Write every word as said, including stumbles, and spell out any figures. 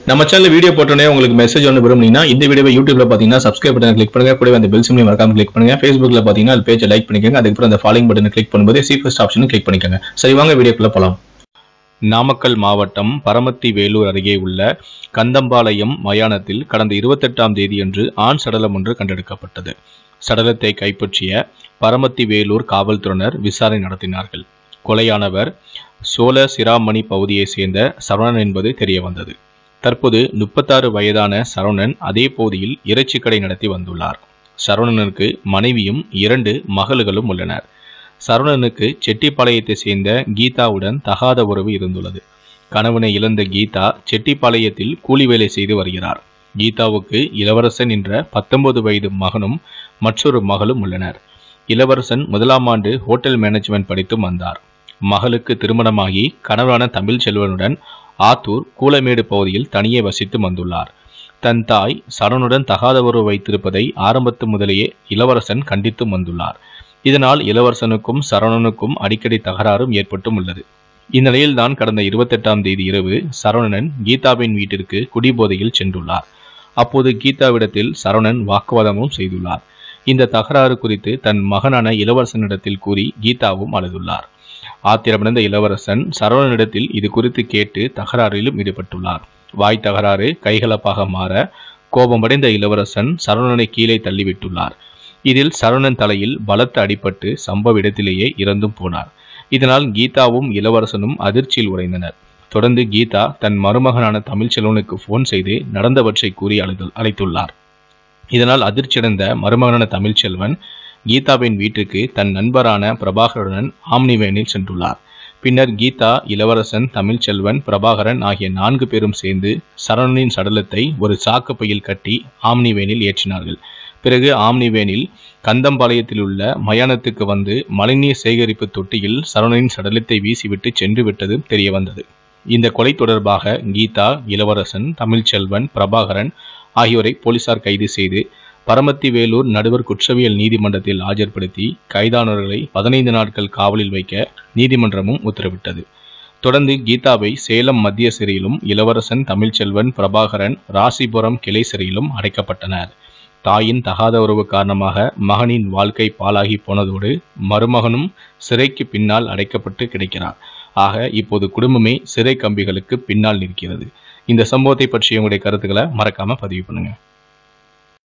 நம்ம channel video போட்டோனே உங்களுக்கு message ஒன்று விரும்புனீங்கன்னா இந்த வீடியோவை யூடியூப்ல பாத்தீங்கன்னா சப்ஸ்கிரைப் பட்டனை கிளிக் பண்ணுங்க, கூடவே அந்த பெல் சிம்பலையும் மறக்காம கிளிக் பண்ணுங்க. Facebookல பாத்தீங்கன்னா அது பேஜை லைக் பண்ணிக்கோங்க, அதுக்கப்புறம் அந்த ஃபாலோயிங் பட்டனை கிளிக் பண்ணும்போது சி ஃபர்ஸ்ட் ஆப்ஷனும் கிளிக் பண்ணிக்கோங்க. சரி வாங்க வீடியோக்குள்ள போலாம். நாமக்கல் மாவட்டம் பரமத்தி வேலூர் அருகே உள்ள கந்தம்பாளையம் மயானத்தில் கடந்த இருபத்தெட்டாம் தேதியன்று ஆண் சடலம் ஒன்று கண்டெடுக்கப்பட்டது. சடலத்தை கைப்பற்றிய பரமத்தி வேலூர் காவல்துறையினர் விசாரணை நடத்தினார்கள். கொலையானவர் சோழ சிராமணி பகுதியை சேர்ந்த சரவணன் என்பது தெரிய வந்தது. தற்போது முப்பத்தாறு வயதான சரவணன் அதே பகுதியில் இறைச்சி கடை நடத்தி வந்துள்ளார். சரவணனுக்கு மனைவியும் இரண்டு மகள்களும் உள்ளனர். சரவணனுக்கு செட்டிப்பாளையத்தை சேர்ந்த கீதாவுடன் தகாத உறவு இருந்துள்ளது. கணவனை இழந்த கீதா செட்டிப்பாளையத்தில் கூலி வேலை செய்து வருகிறார். கீதாவுக்கு இளவரசன் என்ற பத்தொன்பது வயது மகனும் மற்றொரு மகளும் உள்ளனர். இளவரசன் முதலாம் ஆண்டு ஹோட்டல் மேனேஜ்மெண்ட் படித்து வந்தார். மகளுக்கு திருமணமாகி கணவனான தமிழ் செல்வனுடன் ஆத்தூர் கூலமேடு பகுதியில் தனியே வசித்து வந்துள்ளார். தன் தாய் சரவணுடன் தகாத உறவு வைத்திருப்பதை ஆரம்பத்து முதலேயே இளவரசன் கண்டித்து வந்துள்ளார். இதனால் இளவரசனுக்கும் சரவணனுக்கும் அடிக்கடி தகராறும் ஏற்பட்டும் உள்ளது. இந்நிலையில் தான் கடந்த இருபத்தெட்டாம் தேதி இரவு சரவணன் கீதாவின் வீட்டிற்கு குடிபோதையில் சென்றுள்ளார். அப்போது கீதாவிடத்தில் சரவணன் வாக்குவாதமும் செய்துள்ளார். இந்த தகராறு குறித்து தன் மகனான இளவரசனிடத்தில் கூறி கீதாவும் அழுதுள்ளார். ஆத்திரமடைந்த இளவரசன் சரவணனிடத்தில் இது குறித்து கேட்டு தகராறிலும் ஈடுபட்டுள்ளார். வாய் தகராறு கைகலப்பாக மாற கோபமடைந்த இளவரசன் சரவணனை கீழே தள்ளிவிட்டுள்ளார். இதில் சரவணன் தலையில் பலத்த அடிபட்டு சம்பவ இடத்திலேயே இறந்தும் போனார். இதனால் கீதாவும் இளவரசனும் அதிர்ச்சியில் உறைந்தனர். தொடர்ந்து கீதா தன் மருமகனான தமிழ்ச்செல்வனுக்கு போன் செய்து நடந்தவற்றை கூறி அழைத்து அழைத்துள்ளார். இதனால் அதிர்ச்சியடைந்த மருமகனான தமிழ்ச்செல்வன் கீதாவின் வீட்டுக்கு தன் நண்பரான பிரபாகரனுடன் ஆம்னி வேனில் சென்றுள்ளார். பின்னர் கீதா, இளவரசன், தமிழ்ச்செல்வன், பிரபாகரன் ஆகிய நான்கு பேரும் சேர்ந்து சரவணனின் சடலத்தை ஒரு சாக்கு பையில் கட்டி ஆம்னி வேனில் ஏற்றினார்கள். பிறகு ஆம்னி வேனில் கந்தம்பாளையத்தில் உள்ள மயானத்துக்கு வந்து மழைநீர் சேகரிப்பு தொட்டியில் சரவணனின் சடலத்தை வீசிவிட்டு சென்று விட்டது தெரிய வந்தது. இந்த கொலை தொடர்பாக கீதா, இளவரசன், தமிழ்ச்செல்வன், பிரபாகரன் ஆகியோரை போலீசார் கைது செய்து பரமத்தி வேலூர் நடுவர் குற்றவியல் நீதிமன்றத்தில் ஆஜர்படுத்தி கைதானவர்களை பதினைந்து நாட்கள் காவலில் வைக்க நீதிமன்றமும் உத்தரவிட்டது. தொடர்ந்து கீதாவை சேலம் மத்திய சிறையிலும் இளவரசன், தமிழ்ச்செல்வன், பிரபாகரன் ராசிபுரம் கிளை சிறையிலும் அடைக்கப்பட்டனர். தாயின் தகாத உறவு காரணமாக மகனின் வாழ்க்கை பாழாகி போனதோடு மருமகனும் சிறைக்கு பின்னால் அடைக்கப்பட்டு கிடைக்கிறார். ஆக இப்போது குடும்பமே சிறை கம்பிகளுக்கு பின்னால் நிற்கிறது. இந்த சம்பவத்தை பற்றி உங்களுடைய கருத்துக்களை மறக்காம பதிவு பண்ணுங்க.